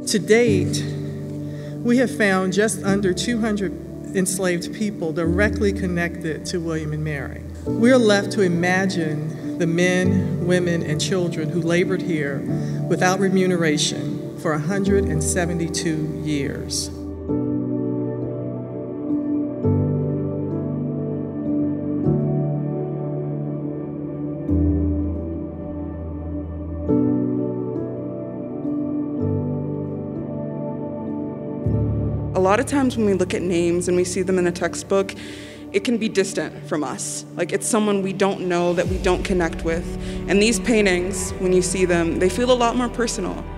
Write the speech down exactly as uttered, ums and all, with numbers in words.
To date, we have found just under two hundred enslaved people directly connected to William and Mary. We're left to imagine the men, women, and children who labored here without remuneration for one hundred seventy-two years. A lot of times when we look at names and we see them in a textbook, it can be distant from us. Like it's someone we don't know, that we don't connect with. And these paintings, when you see them, they feel a lot more personal.